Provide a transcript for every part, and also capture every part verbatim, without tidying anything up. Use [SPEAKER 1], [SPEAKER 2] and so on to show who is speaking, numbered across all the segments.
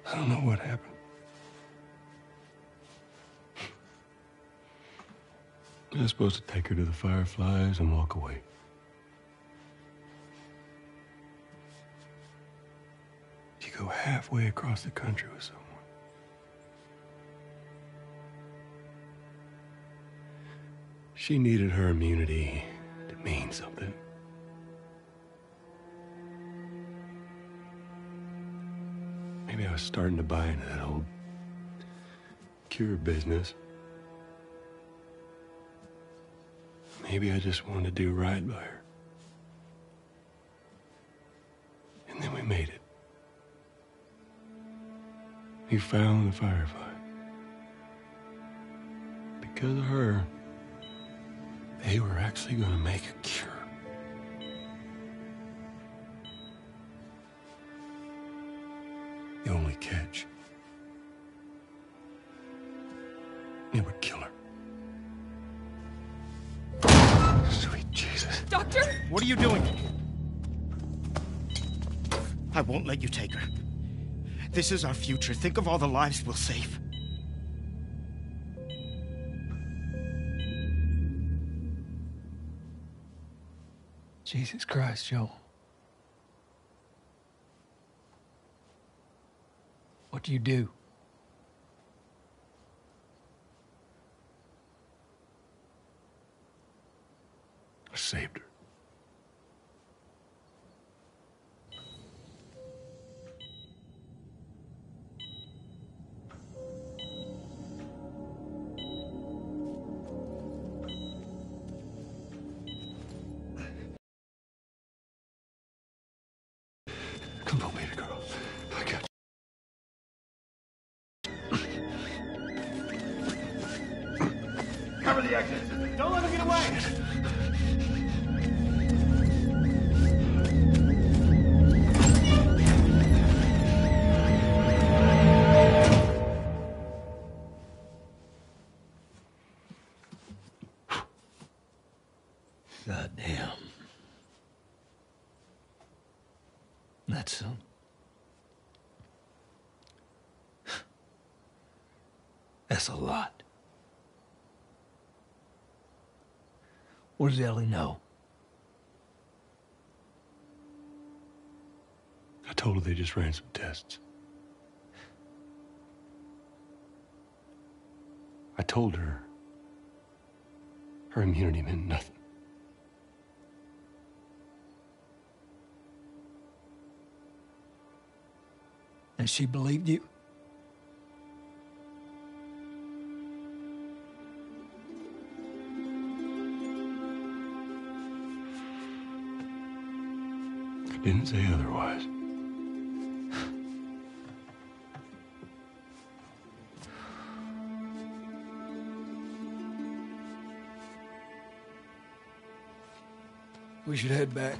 [SPEAKER 1] I don't know what happened. I was supposed to take her to the Fireflies and walk away. You go halfway across the country with someone. She needed her immunity to mean something. Maybe I was starting to buy into that old cure business. Maybe I just wanted to do right by her. And then we made it. We found the Firefly. Because of her, they were actually going to make a cure. The only catch, it would kill her. Sweet Jesus.
[SPEAKER 2] Doctor?
[SPEAKER 3] What are you doing? I won't let you take her. This is our future. Think of all the lives we'll save.
[SPEAKER 1] Jesus Christ, Joel. What do you do? I saved her. Come on, baby girl. I got you.
[SPEAKER 3] Cover the exit. Don't let him get away.
[SPEAKER 1] God damn. That's so. That's a lot. What does Ellie know? I told her they just ran some tests. I told her her immunity meant nothing. And she believed you? I didn't say otherwise. We should head back.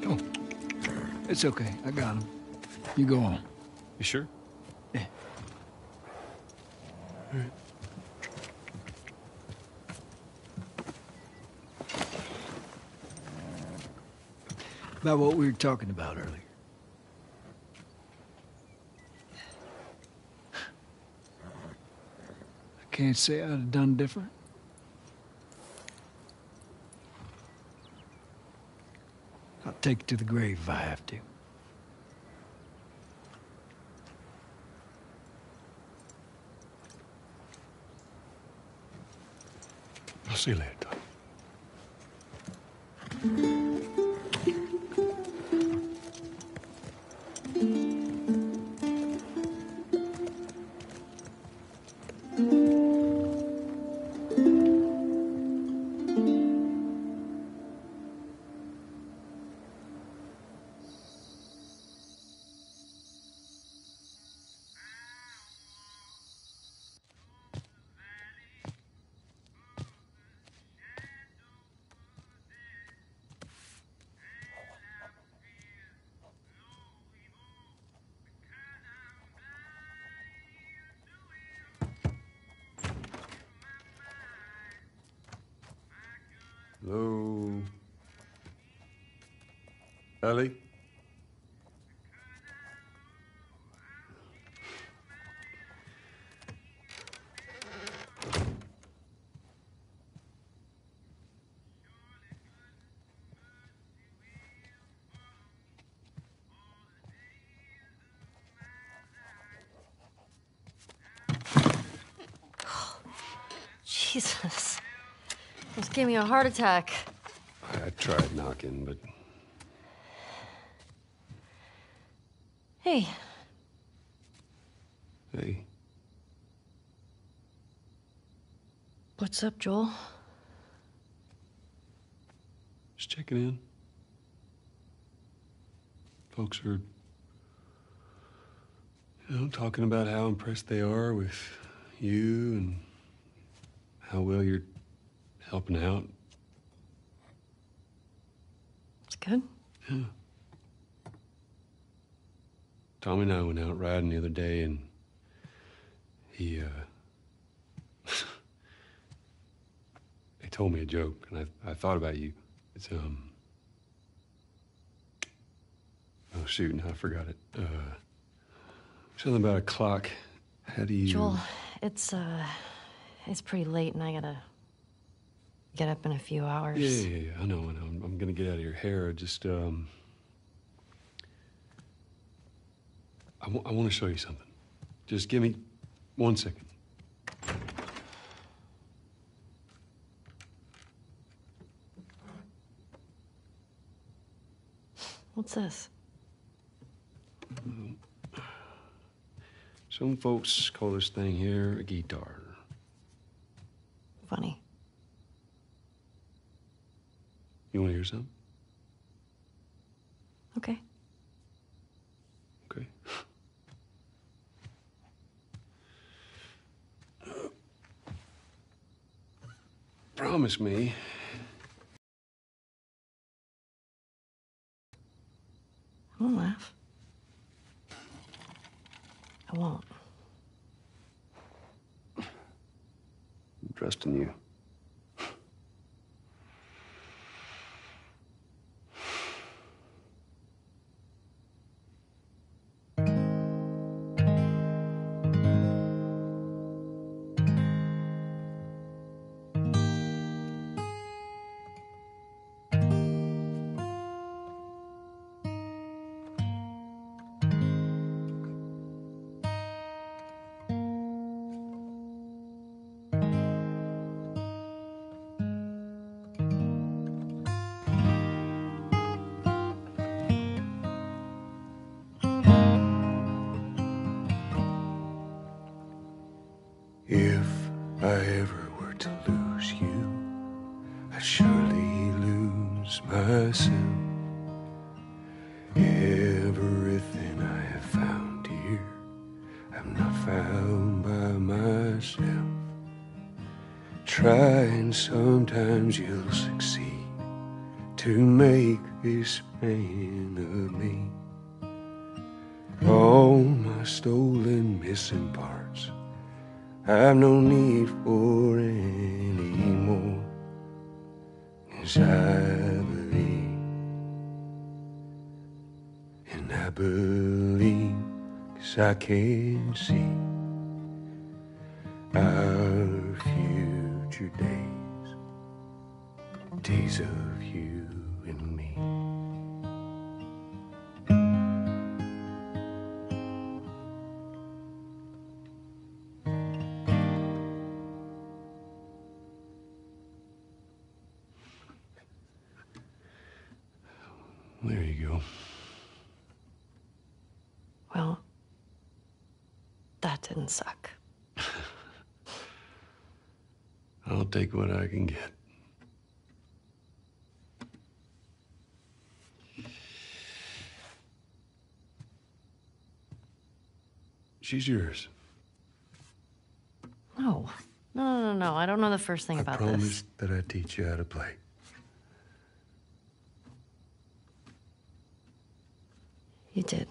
[SPEAKER 2] Oh, it's okay. I got him. You go on.
[SPEAKER 1] You sure?
[SPEAKER 2] Yeah.
[SPEAKER 1] All right.
[SPEAKER 2] About what we were talking about earlier. I can't say I'd have done different. I'll take it to the grave if I have to.
[SPEAKER 1] I'll see you later, Tom. Hello? Ellie?
[SPEAKER 4] Jesus. Almost gave me a heart attack.
[SPEAKER 1] I tried knocking, but...
[SPEAKER 4] Hey.
[SPEAKER 1] Hey.
[SPEAKER 4] What's up, Joel?
[SPEAKER 1] Just checking in. Folks are, you know, talking about how impressed they are with you and how well you're helping out.
[SPEAKER 4] It's good.
[SPEAKER 1] Yeah. Tommy and I went out riding the other day, and he, uh... he told me a joke, and I, I thought about you. It's, um... Oh, shoot, no, I forgot it. Uh... Something about a clock. How do you...
[SPEAKER 4] Joel, it's, uh... it's pretty late, and I gotta... get up in a few hours.
[SPEAKER 1] Yeah, yeah, yeah, I know, I know. I'm, I'm gonna get out of your hair. Just, um... I, w I want to show you something. Just give me one second.
[SPEAKER 4] What's this?
[SPEAKER 1] Um, some folks call this thing here a guitar.
[SPEAKER 4] Funny.
[SPEAKER 1] You want to hear something?
[SPEAKER 4] Okay.
[SPEAKER 1] Okay. Promise me.
[SPEAKER 4] I won't laugh. I won't.
[SPEAKER 1] I'm trusting you. If I ever were to lose you, I'd surely lose myself. Everything I have found here, I'm not found by myself. Try and sometimes you'll succeed. to make this man of me. All my stolen missing parts I've no need for anymore. 'Cause I believe, and I believe 'cause I can see our future days, days of you and me. There you go.
[SPEAKER 4] Well, that didn't suck.
[SPEAKER 1] I'll take what I can get. She's yours.
[SPEAKER 4] No. No, no, no, no. I don't know the first thing
[SPEAKER 1] I
[SPEAKER 4] about
[SPEAKER 1] promised
[SPEAKER 4] this.
[SPEAKER 1] that I'd teach you how to play.
[SPEAKER 4] You did.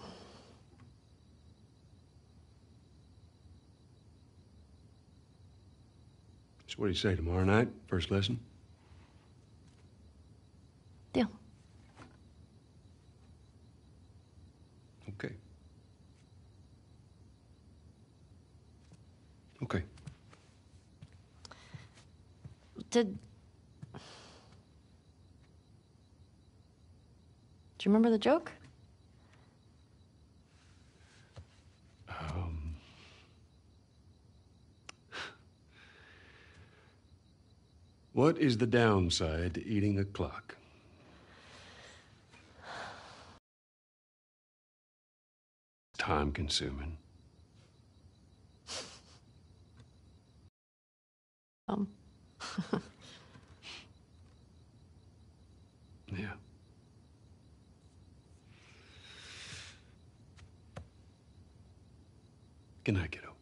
[SPEAKER 1] So what do you say, tomorrow night? First lesson?
[SPEAKER 4] Deal.
[SPEAKER 1] Okay. Okay.
[SPEAKER 4] Did... Do you remember the joke?
[SPEAKER 1] Um... What is the downside to eating a clock? Time consuming.
[SPEAKER 4] Um.
[SPEAKER 1] Yeah. Good night, kiddo.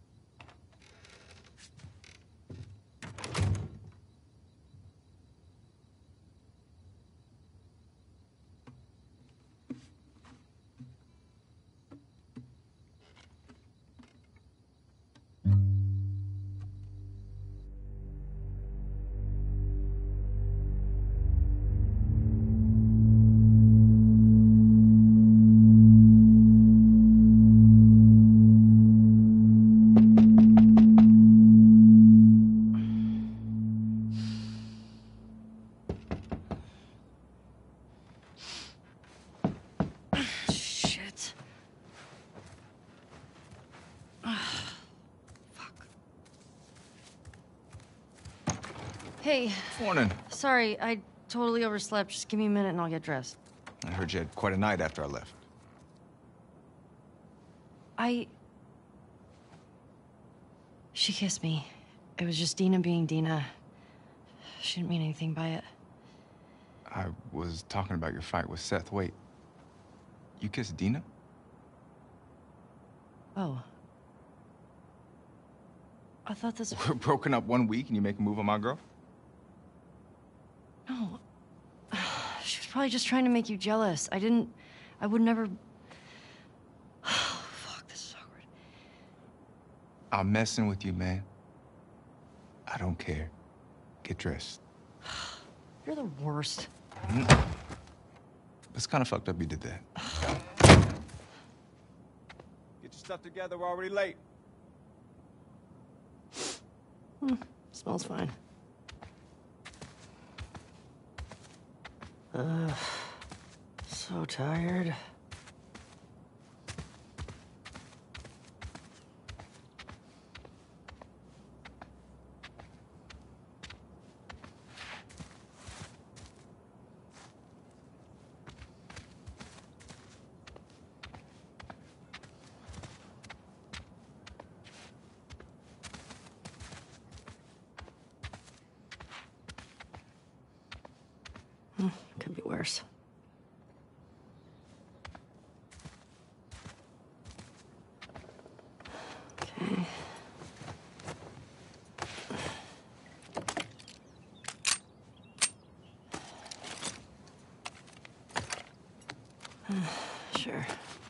[SPEAKER 4] Shit. Fuck. Hey,
[SPEAKER 5] Morning.
[SPEAKER 4] sorry, I totally overslept. Just give me a minute and I'll get dressed.
[SPEAKER 5] I heard you had quite a night after I left.
[SPEAKER 4] I... She kissed me. It was just Dina being Dina. She didn't mean anything by it.
[SPEAKER 5] I was talking about your fight with Seth. Wait, you kissed Dina?
[SPEAKER 4] Oh. I thought this...
[SPEAKER 5] We're broken up one week and you make a move on my girl?
[SPEAKER 4] No. She was probably just trying to make you jealous. I didn't... I would never... Fuck, this is awkward.
[SPEAKER 5] I'm messing with you, man. I don't care. Get dressed.
[SPEAKER 4] You're the worst.
[SPEAKER 5] It's kind of fucked up you did that. Get your stuff together, we're already late.
[SPEAKER 4] Hmm, smells fine. Ugh. So tired. Hmm, could be worse. Sure.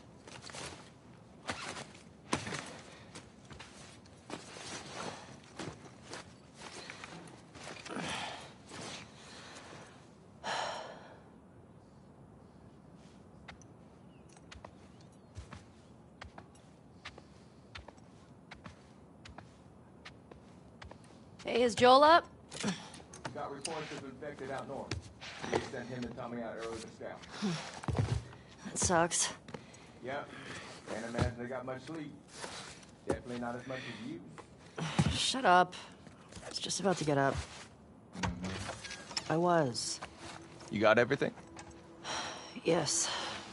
[SPEAKER 4] Hey, is Joel up?
[SPEAKER 5] Got reports of infected out north. They sent him and Tommy out early to scout.
[SPEAKER 4] That sucks.
[SPEAKER 5] Yep. Can't imagine they got much sleep. Definitely not as much as you.
[SPEAKER 4] Shut up. I was just about to get up. I was.
[SPEAKER 5] You got everything?
[SPEAKER 4] Yes.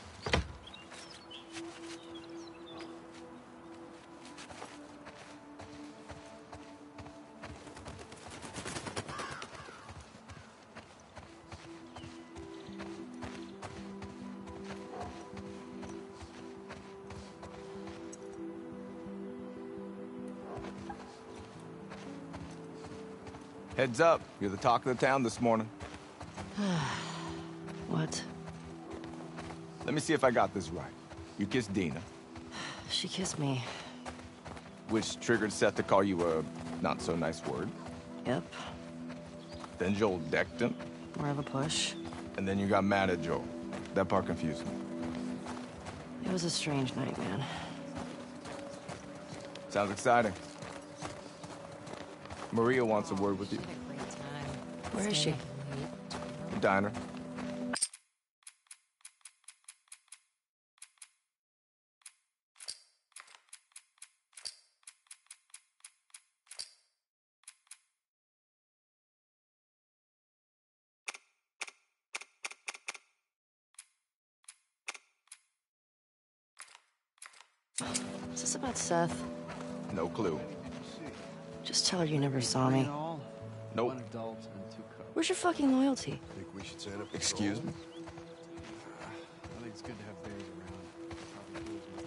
[SPEAKER 5] Heads up. You're the talk of the town this morning.
[SPEAKER 4] What?
[SPEAKER 5] Let me see if I got this right. You kissed Dina,
[SPEAKER 4] She kissed me.
[SPEAKER 5] which triggered Seth to call you a not-so-nice word.
[SPEAKER 4] Yep.
[SPEAKER 5] Then Joel decked him,
[SPEAKER 4] More of a push.
[SPEAKER 5] and then you got mad at Joel. That part confused me.
[SPEAKER 4] It was a strange night, man.
[SPEAKER 5] Sounds exciting. Maria wants a word with you.
[SPEAKER 4] Where is she?
[SPEAKER 5] Diner.
[SPEAKER 4] Is this about Seth?
[SPEAKER 5] No clue.
[SPEAKER 4] Just tell her you never saw me.
[SPEAKER 5] Nope.
[SPEAKER 4] Where's your fucking loyalty?
[SPEAKER 1] Think we should set up
[SPEAKER 5] Excuse me?
[SPEAKER 1] I think it's good to have bears around. Probably feels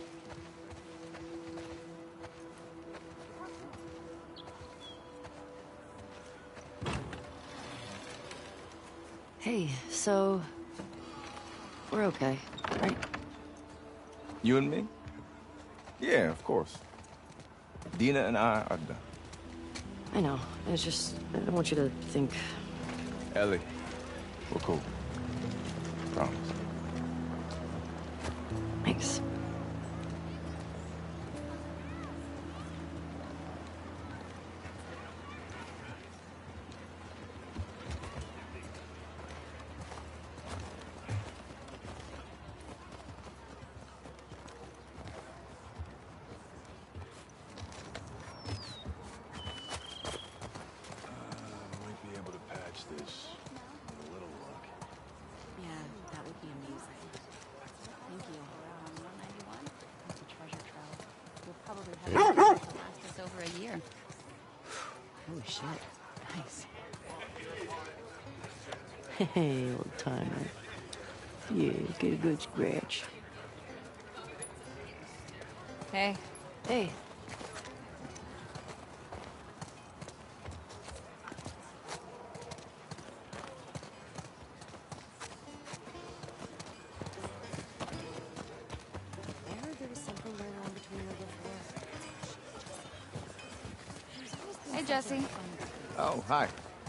[SPEAKER 4] Hey, so... We're okay, right?
[SPEAKER 5] You and me? Yeah, of course. Dina and I are done.
[SPEAKER 4] I know. It's just... I don't want you to think...
[SPEAKER 5] Ellie, we're cool. Promise.
[SPEAKER 4] Thanks.
[SPEAKER 1] might be able to patch this with a little luck.
[SPEAKER 6] Yeah, that would be amusing. Thank you. Um, one ninety-one? That's a treasure trove. We'll probably have it last us over a year.
[SPEAKER 4] Holy shit.
[SPEAKER 6] Nice.
[SPEAKER 4] Hey, old timer. Yeah, get a good scratch.
[SPEAKER 6] Hey.
[SPEAKER 4] Hey.
[SPEAKER 6] There, there was something going on between her before. Hey, Jesse.
[SPEAKER 5] Oh, hi.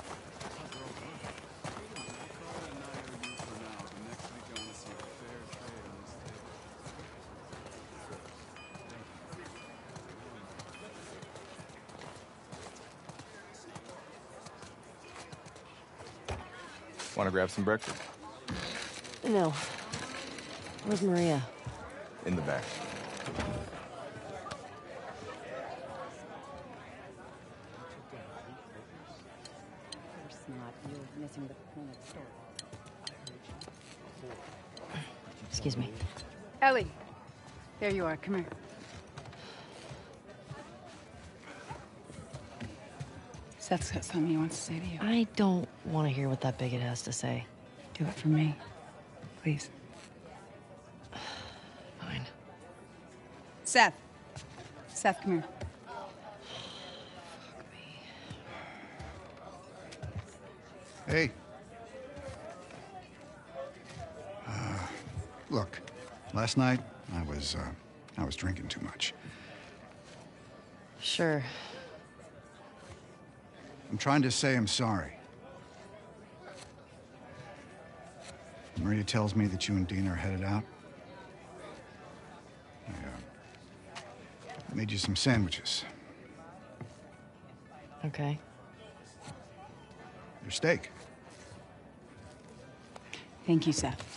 [SPEAKER 5] Want to grab some breakfast?
[SPEAKER 4] No. Where's Maria?
[SPEAKER 5] In the back.
[SPEAKER 6] Of course not. You're missing the point of the story.
[SPEAKER 4] Excuse me.
[SPEAKER 6] Ellie. There you are. Come here. Seth's got something he wants to say to you.
[SPEAKER 4] I don't want to hear what that bigot has to say.
[SPEAKER 6] Do it for me. Please.
[SPEAKER 4] Fine.
[SPEAKER 6] Seth. Seth, come here.
[SPEAKER 7] Hey. Uh, look, Last night, I was, uh, I was drinking too much.
[SPEAKER 4] Sure.
[SPEAKER 7] I'm trying to say I'm sorry. Maria tells me that you and Dina are headed out. I, uh, made you some sandwiches.
[SPEAKER 4] Okay.
[SPEAKER 7] Your steak.
[SPEAKER 8] Thank you, Seth.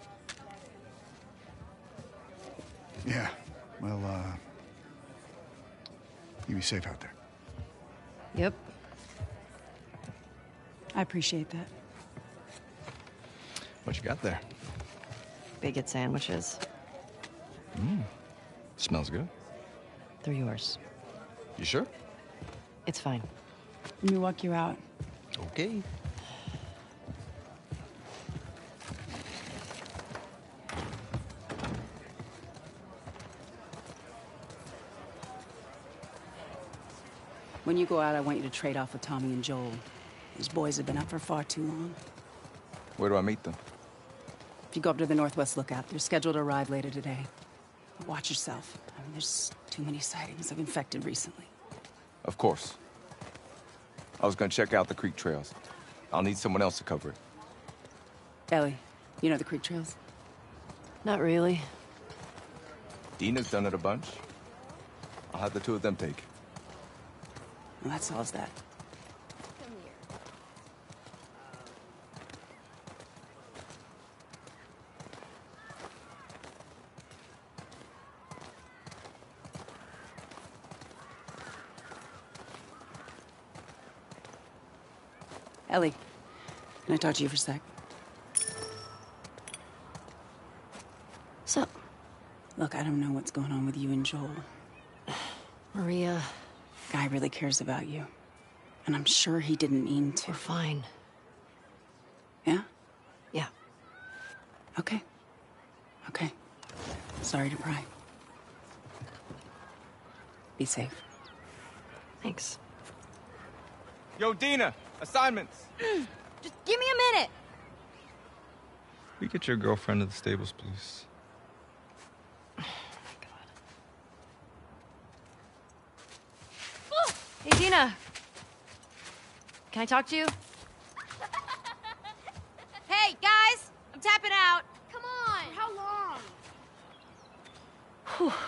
[SPEAKER 7] Yeah. Well, uh... you be safe out there.
[SPEAKER 4] Yep.
[SPEAKER 8] I appreciate that.
[SPEAKER 5] What you got there?
[SPEAKER 4] Bigot sandwiches.
[SPEAKER 5] Mmm. Smells good.
[SPEAKER 4] They're yours.
[SPEAKER 5] You sure?
[SPEAKER 4] It's fine.
[SPEAKER 8] Let me walk you out.
[SPEAKER 5] Okay.
[SPEAKER 8] When you go out, I want you to trade off with Tommy and Joel. These boys have been up for far too long.
[SPEAKER 5] Where do I meet them?
[SPEAKER 8] If you go up to the Northwest Lookout, they're scheduled to arrive later today. Watch yourself. I mean, there's too many sightings of infected recently.
[SPEAKER 5] Of course. I was gonna check out the creek trails. I'll need someone else to cover it.
[SPEAKER 8] Ellie, you know the creek trails?
[SPEAKER 4] Not really.
[SPEAKER 5] Dina's done it a bunch. I'll have the two of them take it.
[SPEAKER 8] Well, that solves that. Ellie, can I talk to you for a sec?
[SPEAKER 4] What's up?
[SPEAKER 8] Look, I don't know what's going on with you and Joel.
[SPEAKER 4] Maria,
[SPEAKER 8] Guy really cares about you. And I'm sure he didn't mean to.
[SPEAKER 4] we're fine.
[SPEAKER 8] Yeah?
[SPEAKER 4] Yeah.
[SPEAKER 8] Okay. Okay. Sorry to pry. Be safe.
[SPEAKER 4] Thanks.
[SPEAKER 5] Yo, Dina! Assignments!
[SPEAKER 6] Just give me a minute.
[SPEAKER 9] We get your girlfriend to the stables, please.
[SPEAKER 4] Hey, Dina. Can I talk to you?
[SPEAKER 6] Hey, guys, I'm tapping out. Come on. For how long?
[SPEAKER 4] Whew.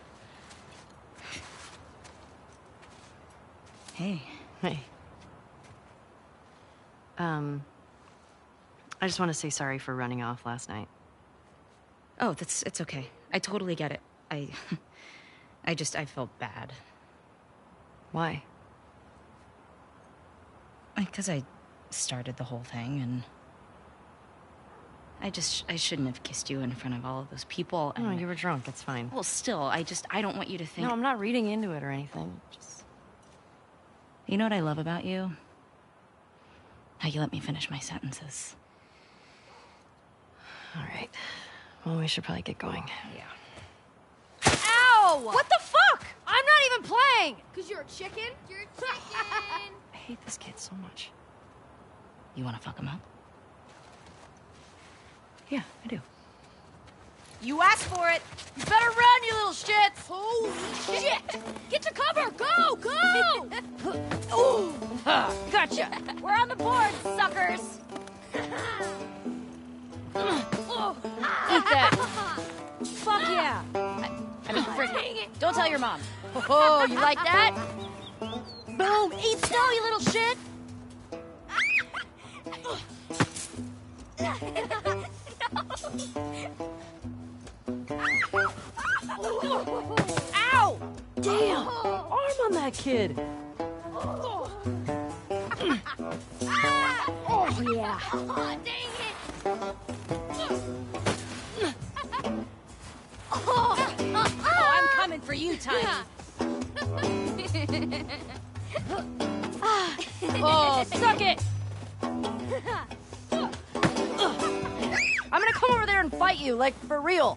[SPEAKER 8] Hey.
[SPEAKER 4] Hey. Um, I just want to say sorry for running off last night.
[SPEAKER 10] Oh, that's it's okay. I totally get it. I I just I felt bad.
[SPEAKER 4] Why?
[SPEAKER 10] Because I started the whole thing and I just I shouldn't have kissed you in front of all of those people and
[SPEAKER 4] No, you were drunk. It's fine.
[SPEAKER 10] well, still, I just I don't want you to think.
[SPEAKER 4] No, I'm not reading into it or anything. Just
[SPEAKER 10] You know what I love about you? How you let me finish my sentences.
[SPEAKER 4] all right. Well, we should probably get going.
[SPEAKER 10] Yeah.
[SPEAKER 6] Ow!
[SPEAKER 4] What the fuck? I'm not even playing.
[SPEAKER 6] Because you're a chicken? You're a chicken.
[SPEAKER 4] I hate this kid so much.
[SPEAKER 10] You want to fuck him up?
[SPEAKER 4] Yeah, I do.
[SPEAKER 6] You asked for it.
[SPEAKER 4] You better run, you little shits.
[SPEAKER 6] Holy shit! Get to cover! Go! Go!
[SPEAKER 4] Ooh, ha, gotcha.
[SPEAKER 6] We're on the board, suckers!
[SPEAKER 4] Eat that.
[SPEAKER 6] Fuck yeah!
[SPEAKER 10] I mean, frick.
[SPEAKER 6] Dang it!
[SPEAKER 10] Don't tell your mom.
[SPEAKER 4] Oh, you like that?
[SPEAKER 6] Boom! Eat snow, you little shit!
[SPEAKER 4] Ow! Damn! Arm on that kid.
[SPEAKER 6] Oh yeah! Oh, dang it!
[SPEAKER 10] Oh, I'm coming for you, Tiny.
[SPEAKER 4] Oh, suck it! I'm gonna come over there and fight you, like, for real.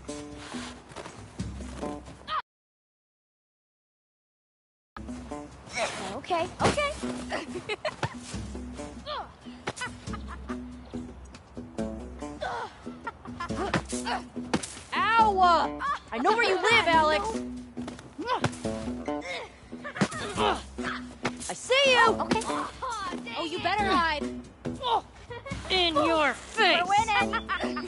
[SPEAKER 6] Okay, okay.
[SPEAKER 11] Ow! I know where you live, Alex. I see you.
[SPEAKER 6] Okay.
[SPEAKER 11] Oh, you better hide.
[SPEAKER 6] In your face. We're winning.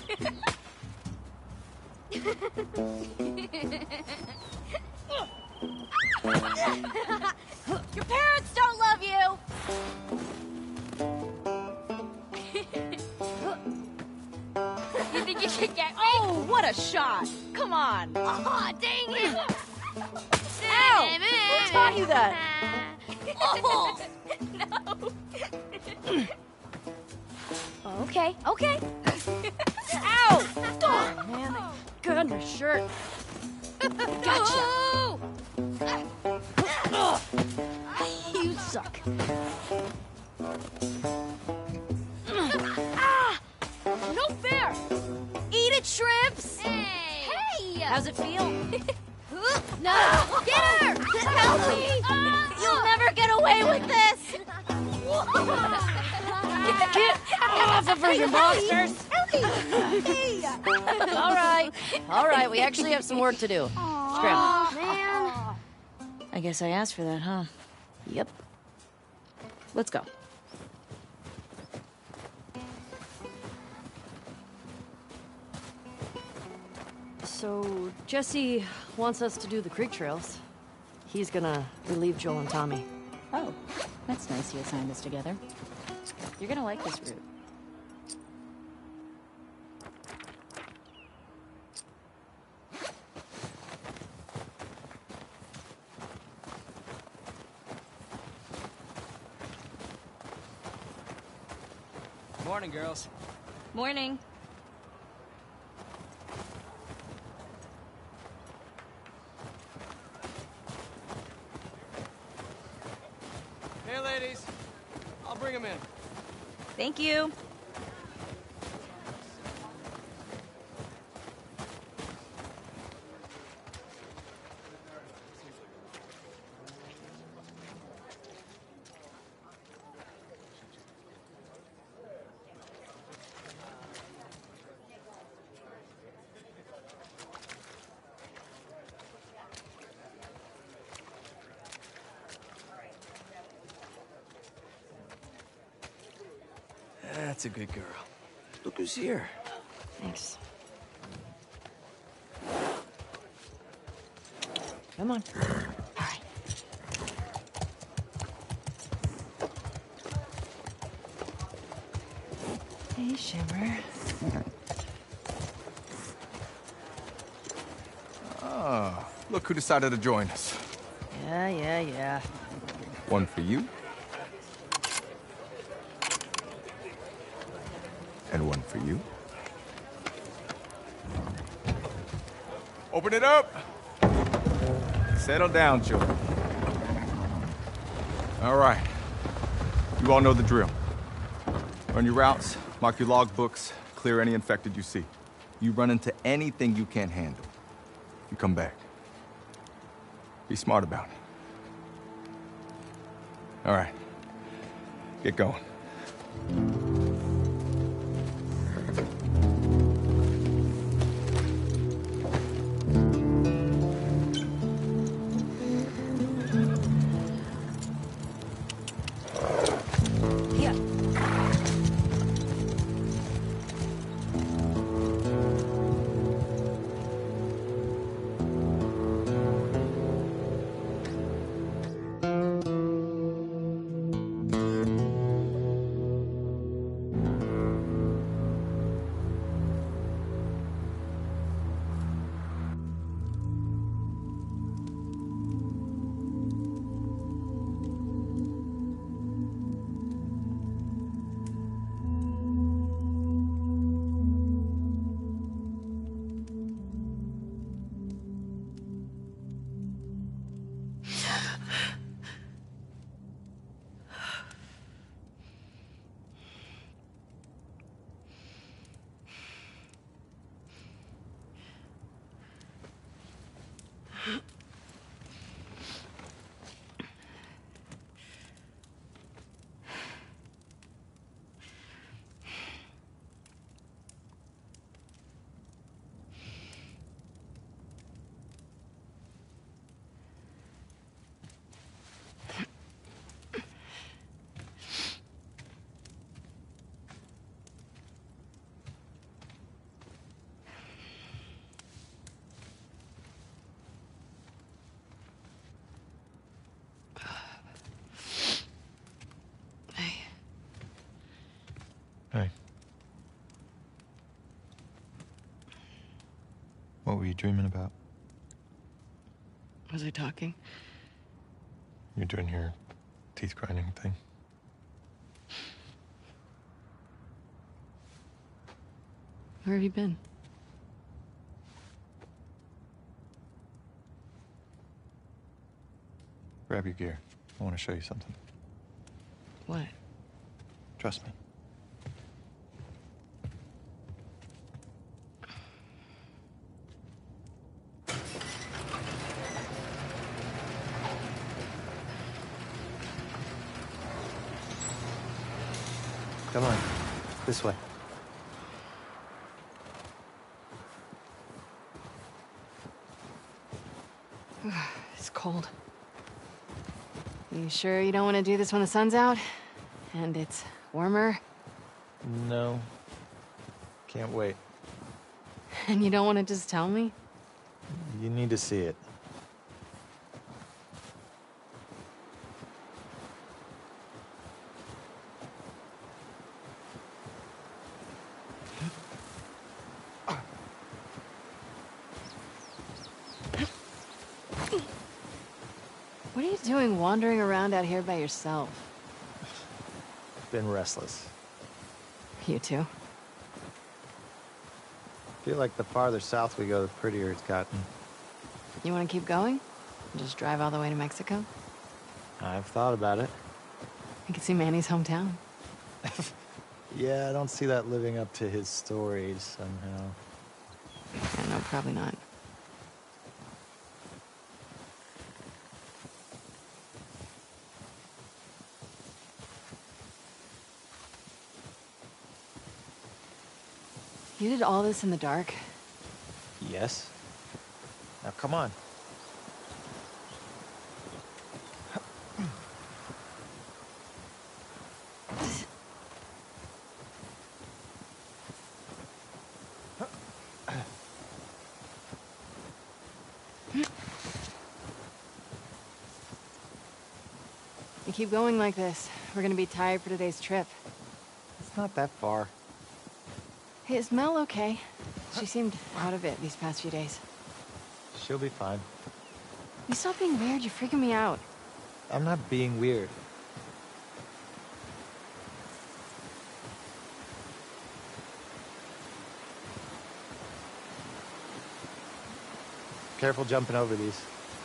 [SPEAKER 6] Your parents don't love you. You think you should get me?
[SPEAKER 11] Oh, what a shot. Come on.
[SPEAKER 6] Oh, dang it.
[SPEAKER 11] Ow! Who taught you that?
[SPEAKER 6] Oh. No. Okay, okay.
[SPEAKER 11] Ow! Oh, man, I got on your shirt. Gotcha. You suck. Ah! No fair! Eat it, shrimps!
[SPEAKER 6] Hey! Hey!
[SPEAKER 11] How's it feel?
[SPEAKER 6] No! Get her! Help me! You'll never get away with this!
[SPEAKER 11] Get off of her, you monsters! All right, all right, we actually have some work to do. Scram.
[SPEAKER 6] Man.
[SPEAKER 11] I guess I asked for that, huh? Yep. Let's go.
[SPEAKER 4] So, Jesse wants us to do the creek trails. He's gonna relieve Joel and Tommy.
[SPEAKER 10] Oh, that's nice you assigned us together. You're gonna like this route.
[SPEAKER 2] Morning, girls.
[SPEAKER 10] Morning.
[SPEAKER 2] Hey, ladies. I'll bring them in.
[SPEAKER 10] Thank you.
[SPEAKER 2] That's a good girl. Look who's here.
[SPEAKER 4] Thanks. Come on.
[SPEAKER 10] All right.
[SPEAKER 4] Hey, Shimmer.
[SPEAKER 5] Ah, look who decided to join us.
[SPEAKER 4] Yeah, yeah, yeah.
[SPEAKER 5] One for you. And one for you. Open it up. Settle down, children. All right. You all know the drill. Run your routes, mark your logbooks, clear any infected you see. You run into anything you can't handle, you come back. Be smart about it. All right. Get going.
[SPEAKER 9] What were you dreaming about?
[SPEAKER 4] Was I talking?
[SPEAKER 9] You're doing your teeth grinding thing.
[SPEAKER 4] Where have you been?
[SPEAKER 9] Grab your gear. I want to show you something.
[SPEAKER 4] What?
[SPEAKER 9] Trust me.
[SPEAKER 12] Come on. This way.
[SPEAKER 4] It's cold. You sure you don't want to do this when the sun's out? And it's warmer?
[SPEAKER 12] No. Can't wait.
[SPEAKER 4] And you don't want to just tell me?
[SPEAKER 12] You need to see it.
[SPEAKER 4] What are you doing wandering around out here by yourself?
[SPEAKER 12] Been restless.
[SPEAKER 4] You too?
[SPEAKER 12] Feel like the farther south we go, the prettier it's gotten.
[SPEAKER 4] You want to keep going? Just drive all the way to Mexico?
[SPEAKER 12] I've thought about it.
[SPEAKER 4] I can see Manny's hometown.
[SPEAKER 12] Yeah, I don't see that living up to his stories somehow.
[SPEAKER 4] Yeah, no, probably not. You did all this in the dark?
[SPEAKER 12] Yes. Now come on.
[SPEAKER 4] You keep going like this, we're gonna be tired for today's trip.
[SPEAKER 12] It's not that far.
[SPEAKER 4] Hey, is Mel okay? She seemed out of it these past few days.
[SPEAKER 12] She'll be fine.
[SPEAKER 4] You stop being weird, you're freaking me out.
[SPEAKER 12] I'm not being weird. Careful jumping over these.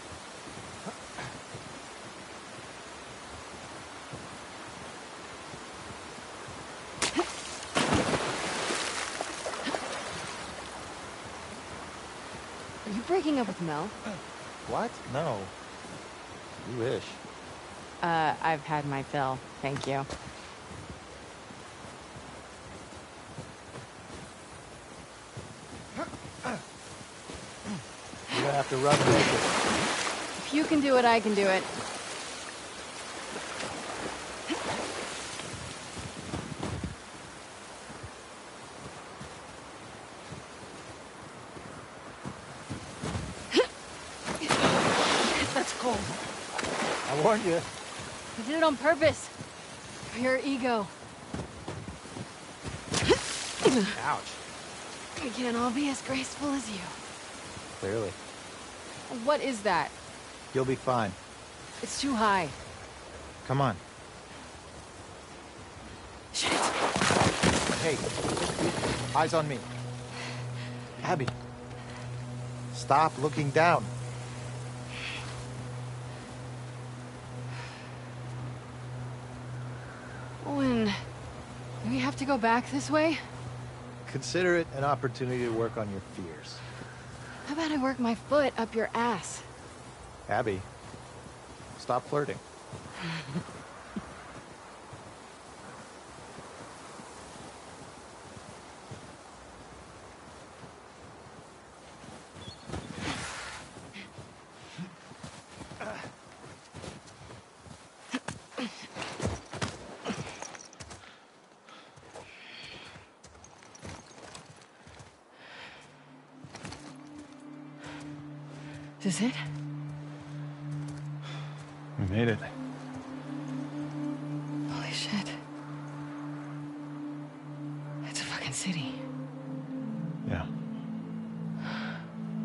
[SPEAKER 4] Are you breaking up with Mel?
[SPEAKER 12] What? No. You wish.
[SPEAKER 4] Uh, I've had my fill. Thank you.
[SPEAKER 12] You're gonna have to run and make it.
[SPEAKER 4] If you can do it, I can do it. That's cold.
[SPEAKER 12] I warned you.
[SPEAKER 4] You did it on purpose. For your ego.
[SPEAKER 12] Ouch.
[SPEAKER 4] We can't all be as graceful as you.
[SPEAKER 12] Clearly.
[SPEAKER 4] What is that?
[SPEAKER 12] You'll be fine.
[SPEAKER 4] It's too high.
[SPEAKER 12] Come on.
[SPEAKER 4] Shit.
[SPEAKER 12] Hey, eyes on me. Abby. Stop looking down.
[SPEAKER 4] Owen, do we have to go back this way?
[SPEAKER 12] Consider it an opportunity to work on your fears.
[SPEAKER 4] How about I work my foot up your ass?
[SPEAKER 12] Abby, stop flirting.
[SPEAKER 4] Is this it?
[SPEAKER 9] We made it.
[SPEAKER 4] Holy shit. It's a fucking city.
[SPEAKER 9] Yeah.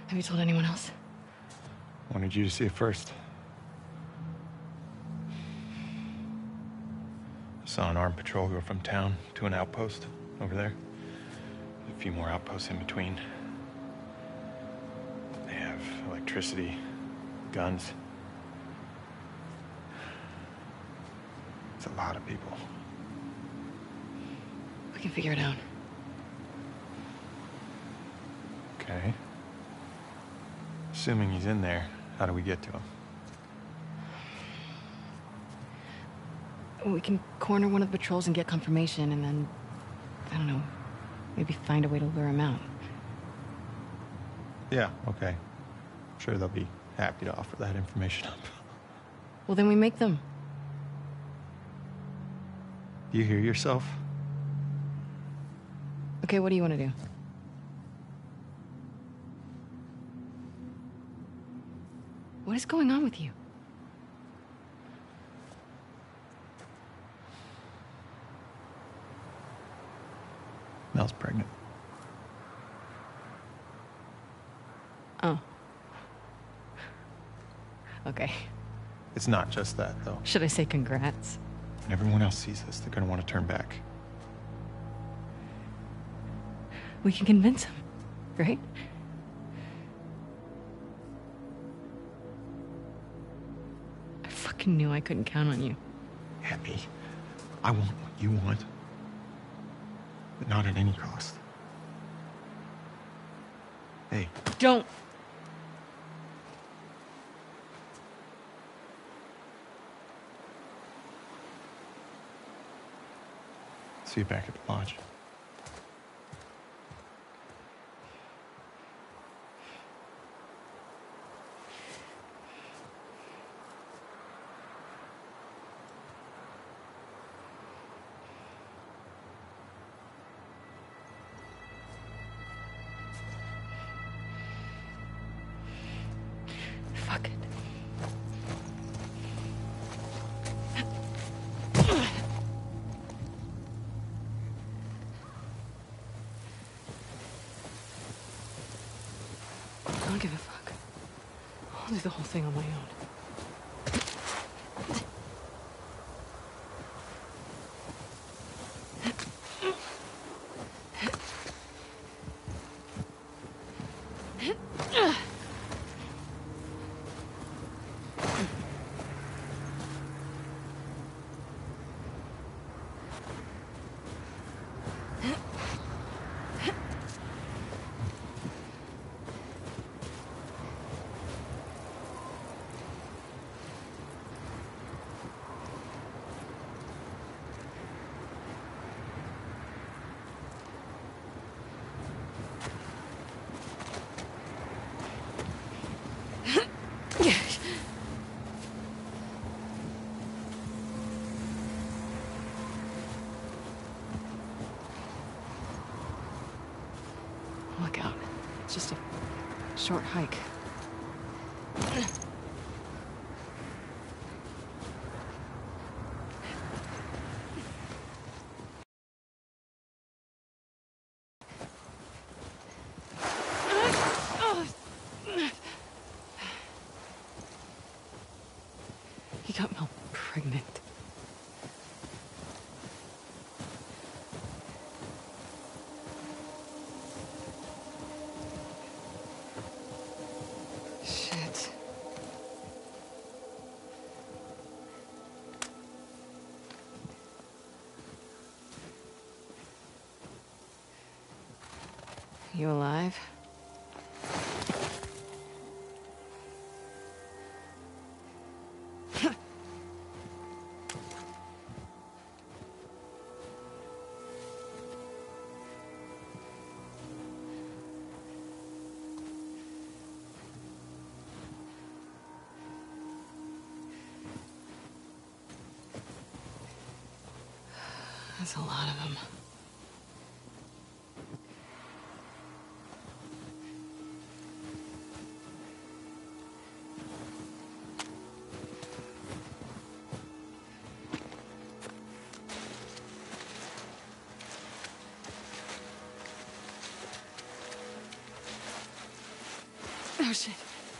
[SPEAKER 4] Have you told anyone else?
[SPEAKER 9] Wanted you to see it first. Saw an armed patrol go from town to an outpost over there. A few more outposts in between. They have electricity, guns. It's a lot of people.
[SPEAKER 4] We can figure it out.
[SPEAKER 9] Okay. Assuming he's in there, how do we get to him?
[SPEAKER 4] We can corner one of the patrols and get confirmation, and then, I don't know, maybe find a way to lure him out.
[SPEAKER 9] Yeah, okay. I'm sure they'll be happy to offer that information up.
[SPEAKER 4] Well, then we make them.
[SPEAKER 9] Do you hear yourself?
[SPEAKER 4] Okay, what do you want to do? What is going on with you?
[SPEAKER 9] Mel's pregnant.
[SPEAKER 4] Oh. Okay.
[SPEAKER 9] It's not just that, though.
[SPEAKER 4] Should I say congrats?
[SPEAKER 9] When everyone else sees this, they're gonna want to turn back.
[SPEAKER 4] We can convince him, right? I fucking knew I couldn't count on you.
[SPEAKER 9] Abby, I want what you want, but not at any cost. Hey.
[SPEAKER 4] Don't.
[SPEAKER 9] See you back at the lodge.
[SPEAKER 4] Fuck it. I don't give a fuck. I'll do the whole thing on my own. Look out. It's just a short hike. He got Mel pregnant. Shit. You alive? That's a lot of them. Oh, shit.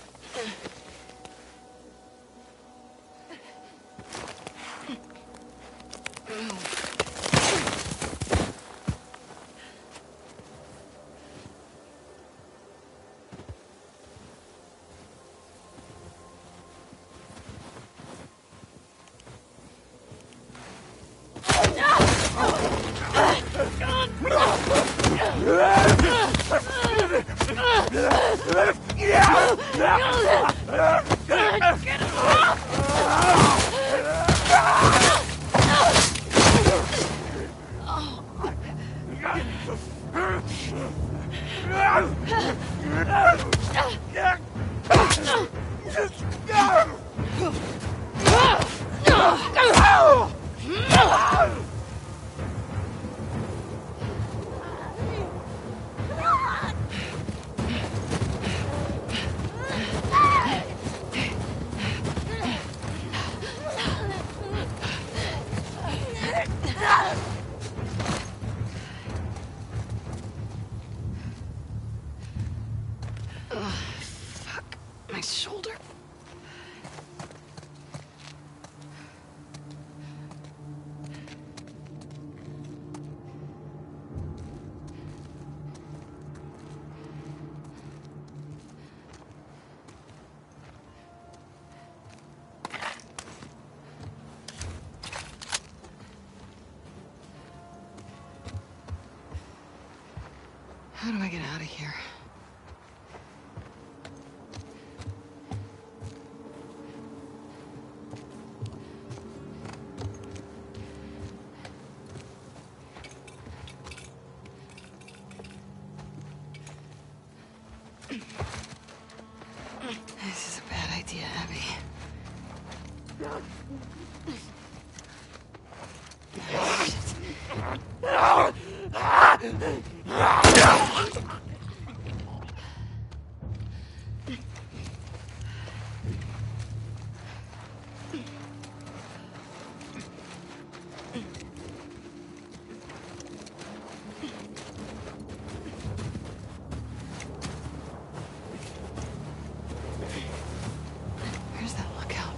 [SPEAKER 4] Ugh, fuck. My shoulder. How do I get out of here? This is a bad idea, Abby. Where's that lookout?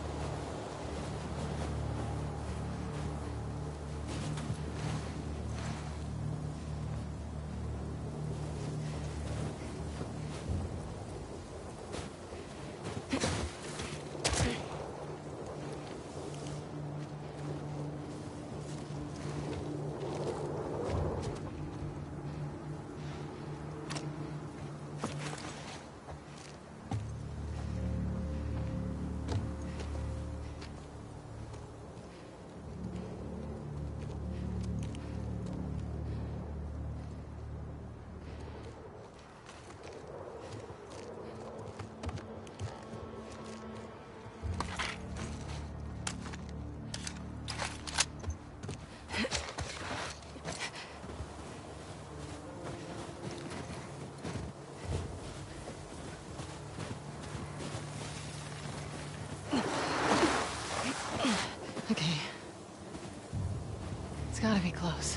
[SPEAKER 4] Okay. It's gotta be close.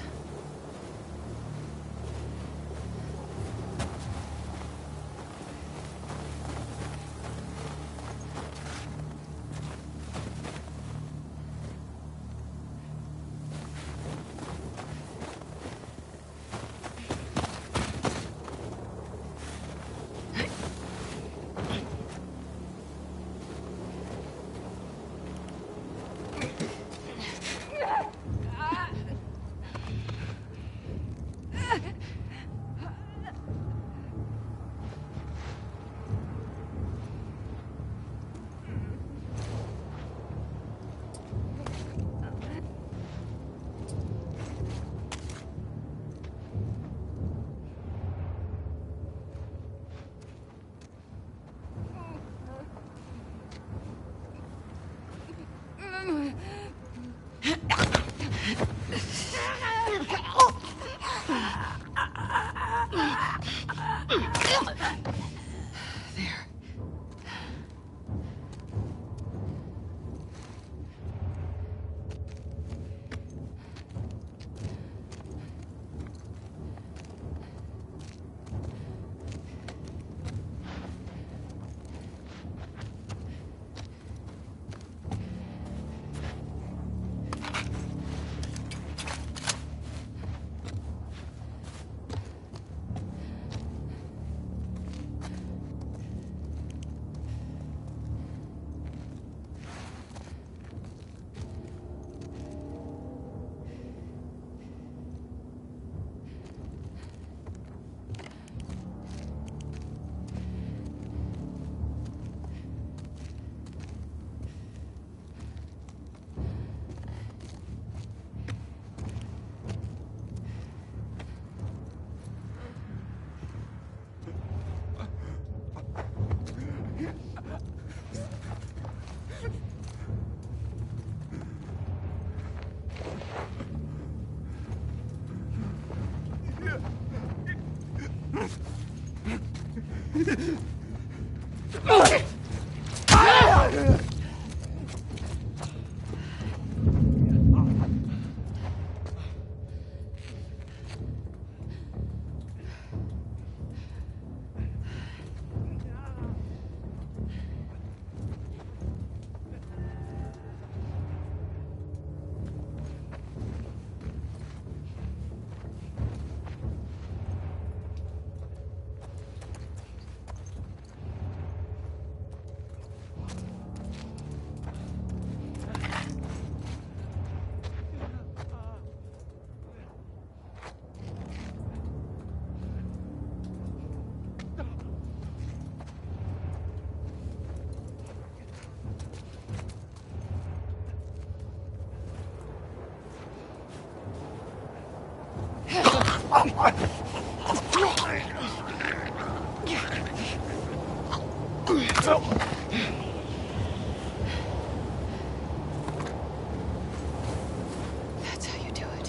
[SPEAKER 4] That's how you do it.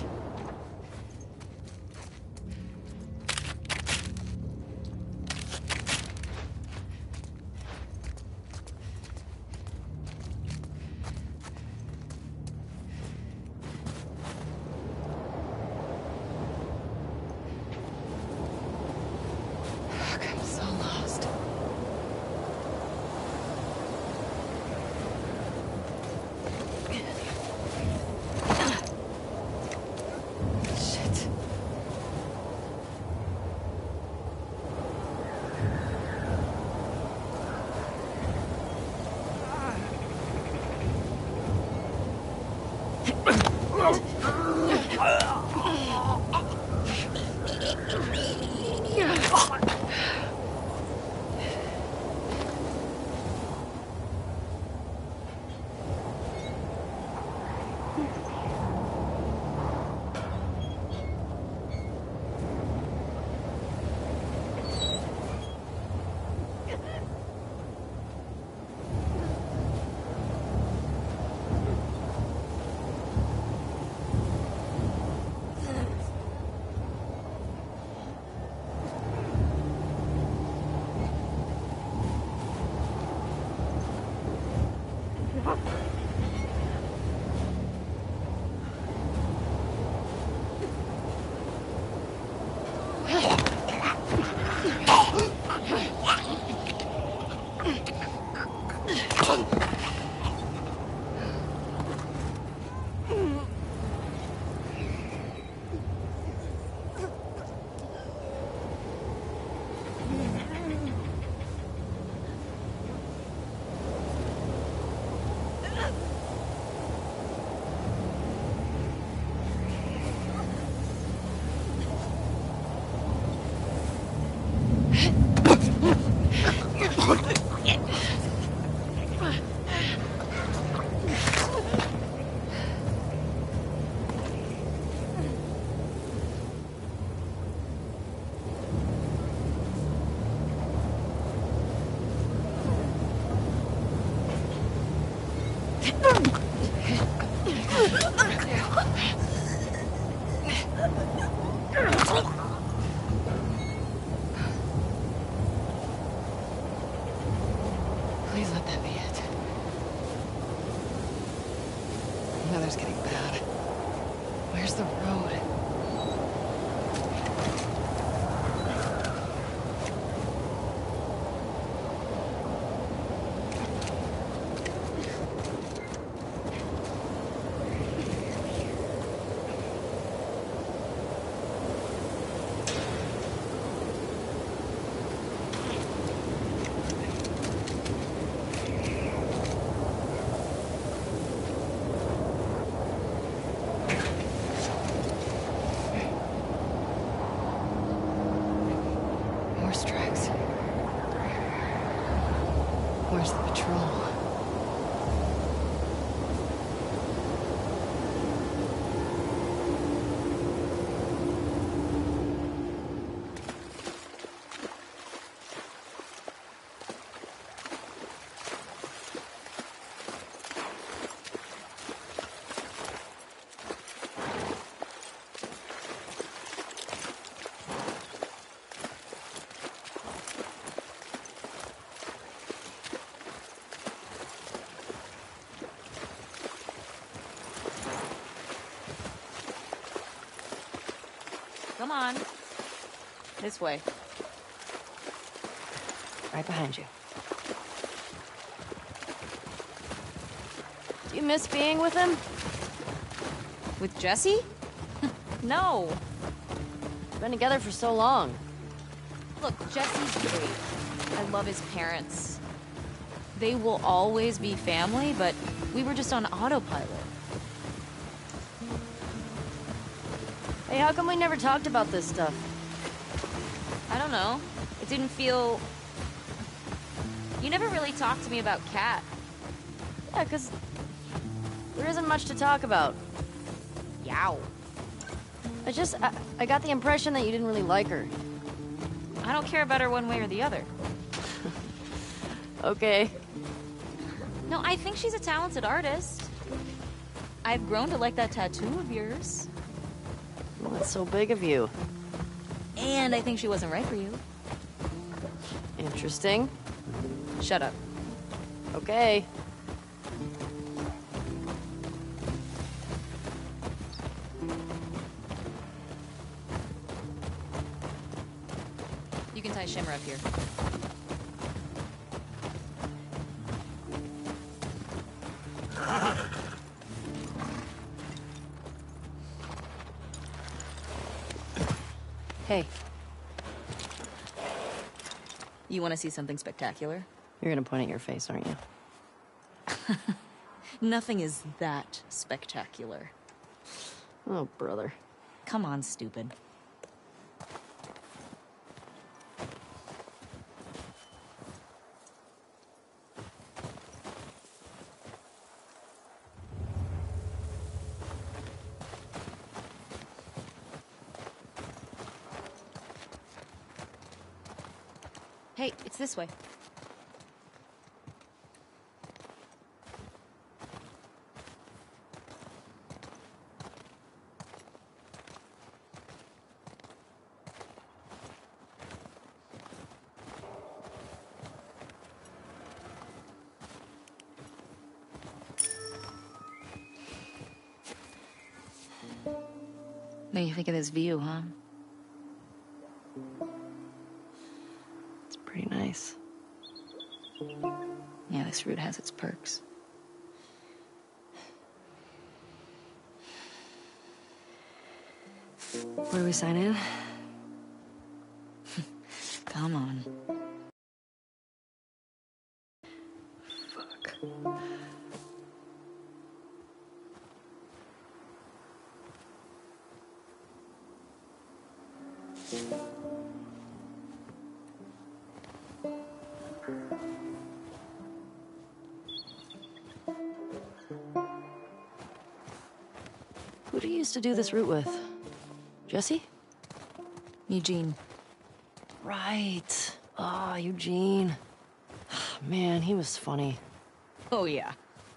[SPEAKER 4] Fuck, I'm so lost. Shit. Please let that be it. The weather's getting bad. Where's the road? Horse tracks. Where's the patrol?
[SPEAKER 11] Come on. This way.
[SPEAKER 4] Right behind you. Do you miss being with him?
[SPEAKER 11] With Jesse? No.
[SPEAKER 4] We've been together for so long.
[SPEAKER 11] Look, Jesse's great. I love his parents. They will always be family, but we were just on autopilot.
[SPEAKER 4] Hey, how come we never talked about this stuff?
[SPEAKER 11] I don't know. It didn't feel... You never really talked to me about Kat.
[SPEAKER 4] Yeah, because there isn't much to talk about.
[SPEAKER 11] Yow.
[SPEAKER 4] I just, I, I got the impression that you didn't really like her.
[SPEAKER 11] I don't care about her one way or the other.
[SPEAKER 4] Okay.
[SPEAKER 11] No, I think she's a talented artist. I've grown to like that tattoo of yours.
[SPEAKER 4] Well, that's so big of you.
[SPEAKER 11] And I think she wasn't right for you.
[SPEAKER 4] Interesting.
[SPEAKER 11] Shut up.
[SPEAKER 4] Okay.
[SPEAKER 11] You can tie Shimmer up here.
[SPEAKER 4] Hey.
[SPEAKER 11] You want to see something spectacular?
[SPEAKER 4] You're gonna point at your face, aren't you?
[SPEAKER 11] Nothing is that spectacular.
[SPEAKER 4] Oh, brother.
[SPEAKER 11] Come on, stupid. Hey, it's this way. What do you think of this view, huh?
[SPEAKER 4] It's pretty nice.
[SPEAKER 11] Yeah, this route has its perks.
[SPEAKER 4] Where do we sign in?
[SPEAKER 11] Come on.
[SPEAKER 4] Fuck. Who do you used to do this route with? Jesse?
[SPEAKER 11] Eugene.
[SPEAKER 4] Right. Ah, oh, Eugene. Man, he was funny.
[SPEAKER 11] Oh, yeah.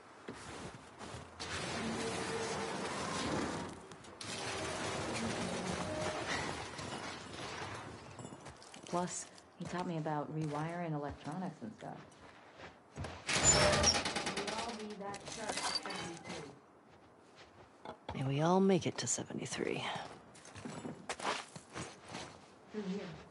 [SPEAKER 11] Plus, he taught me about rewiring electronics and stuff.
[SPEAKER 4] May we all make it to seventy-three.
[SPEAKER 11] Through here.